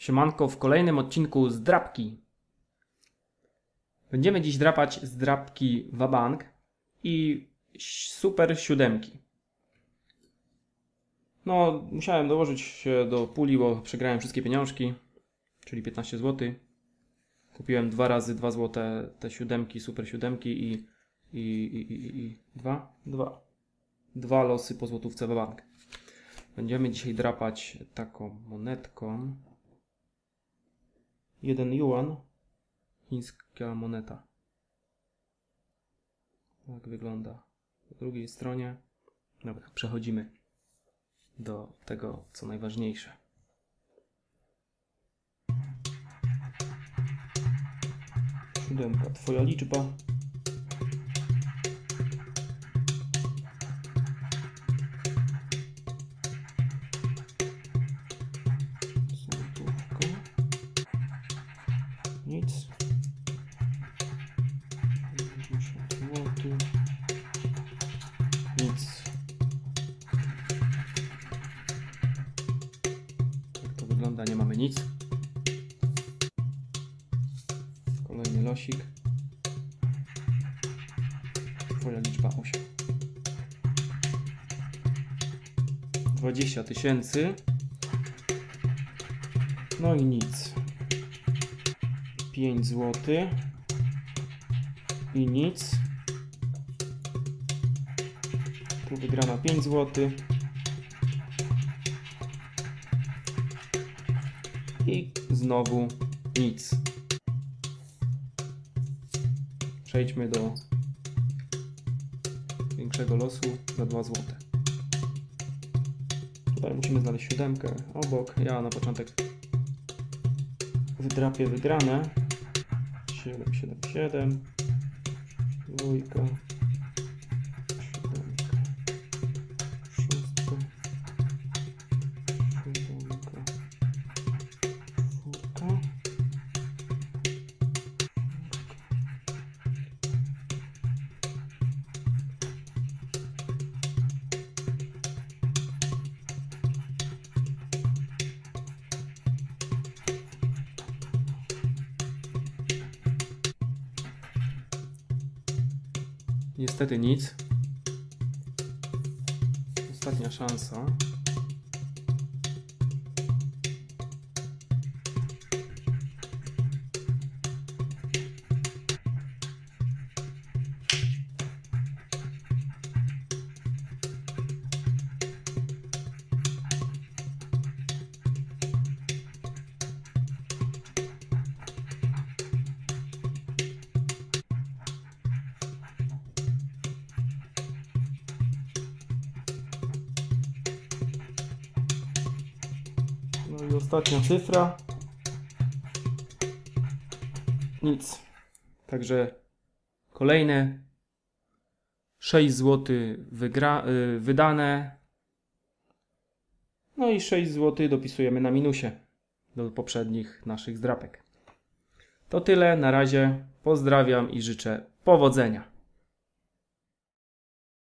Siemanko, w kolejnym odcinku z drapki. Będziemy dziś drapać z drapki Wabank i super siódemki. No, musiałem dołożyć się do puli, bo przegrałem wszystkie pieniążki, czyli 15 zł. Kupiłem 2 razy 2 zł te siódemki, super siódemki i dwa losy po złotówce Wabank. Będziemy dzisiaj drapać taką monetką. 1 yuan, chińska moneta. Tak wygląda po drugiej stronie. Dobra, przechodzimy do tego, co najważniejsze. Siódemka, twoja liczba. Nic. 50 zł. Nic. Jak to wygląda? Nie mamy nic. Kolejny losik. Twoja liczba 8. 20 000. No i nic. 5 zł i nic. Tu wygrana 5 zł i znowu nic. Przejdźmy do większego losu za 2 zł. Tutaj musimy znaleźć siódemkę obok. Ja na początek wydrapię wygrane. 7, 7, 7. Dwójka. Siódemka. Szóstka. Siódemka. Czwórka. Niestety nic. Ostatnia szansa. No i ostatnia cyfra. Nic. Także kolejne 6 zł wydane. No i 6 zł dopisujemy na minusie do poprzednich naszych zdrapek. To tyle. Na razie. Pozdrawiam i życzę powodzenia.